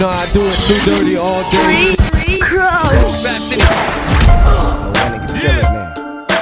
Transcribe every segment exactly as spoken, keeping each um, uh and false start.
know I do it too dirty all day. Cross. Oh, that nigga's killing now.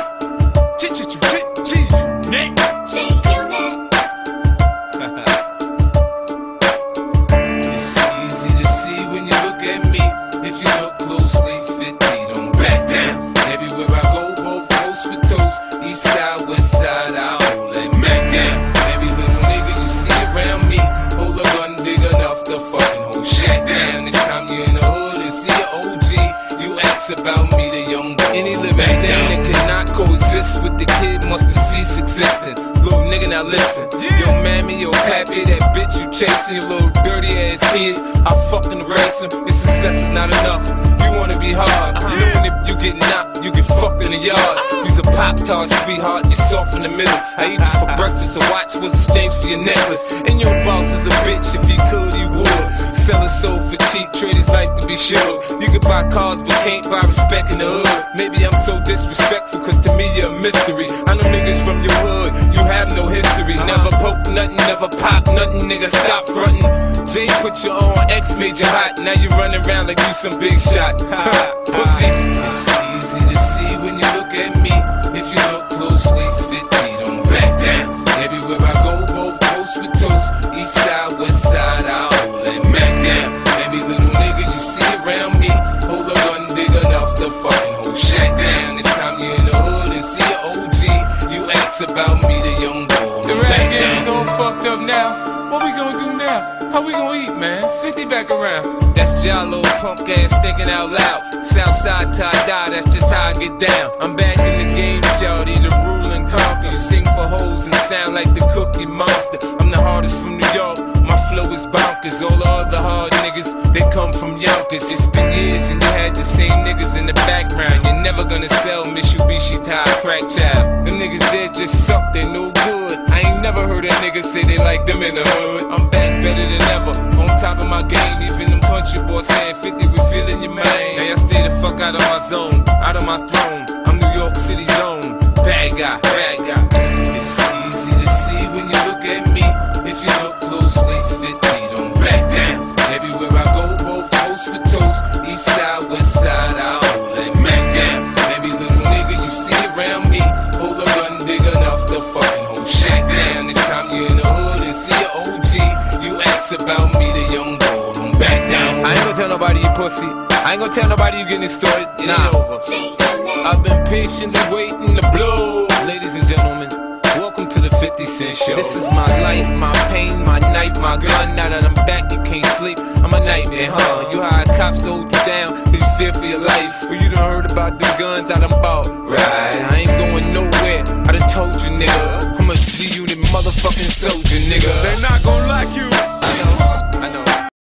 It's easy to see when you look at me. If you look closely, fifty don't back down. Everywhere I go, both coast for toast. East side, west side, I hold that Mac down. Every little nigga you see around me, hold a gun big enough to fucking hold Shaq down. Next time you in the hood and see an O G, you ask about me, the young boy. Any living thing that cannot coexist with the kid must have ceased existing. Little nigga, now listen. Yo, mammy, yo, pappy, that bitch you chasing, your little dirty ass kid, I fucking erase him. This success is not enough. You wanna be hard. Knowing if you get knocked, you get fucked in the yard. You's a Pop-Tart, sweetheart, you're soft in the middle. I eat you for breakfast, a watch was exchanged for your necklace. And your boss is a bitch, if he could, he would. Sell his soul for cheap, trade his life to be sure. You can buy cars, but can't buy respect in the hood. Maybe I'm so disrespectful, cause to me you're a mystery. I know niggas from your hood, you have no history. Never poke nothing, never pop nothing, nigga, stop frontin'. Jay put you on, X made you hot. Now you running around like you some big shot. Pussy. It's easy to see when you look at me. If you look closely, fifty don't back down. Everywhere I go, both coast with toast. East side, west side, I hold that Mac down. Every little nigga you see around me, hold a gun big enough to fucking hold Shaq down. Next time you in the hood and see an O G, you ask about me, the young boy. The rap game's all fucked up now. What we gonna do now? How we gonna eat, man? fifty back around. That's Jalo, punk ass thinking out loud. Southside tie dye, that's just how I get down. I'm back in the game, shawty, the rule and conquer. You sing for hoes and sound like the Cookie Monster. I'm the hardest from New York, my flow is bonkers. All the other hard niggas, they come from Yonkers. It's been years and you had the same niggas in the background. You're never gonna sell Mitsubishi tie crack child. The niggas there just suck, they no good. I ain't never heard a nigga say they like them in the hood. I'm back better than ever, on top of my game. Even them country boys saying fifty, we feeling your man. Now y'all stay the fuck out of my zone, out of my throne. I'm New York City's own bad guy, bad guy. It's easy to see when you look at me. If you look closely, fifty don't back down. Everywhere I go, both coast for toast. East side, west side, I hold that Mac down. Every little nigga you see around me, hold a gun big enough to fucking hold Shaq down. Next time you in the hood and see an O G, you ask about me, the young boy, don't back down. I ain't gonna tell nobody you pussy. I ain't gonna tell nobody you getting started. It Nah. ain't over. I've been patiently waiting to blow. Ladies and gentlemen, welcome to the fifty Cent Show. This is my life, my pain, my knife, my gun. Now that I'm back, you can't sleep. I'm a nightmare, huh? You hide cops to hold you down, cause you fear for your life. Well, you done heard about the guns I done bought. Right, I ain't going nowhere. I done told you, nigga. I'm a G-Unit motherfucking soldier, nigga. They not gonna like you.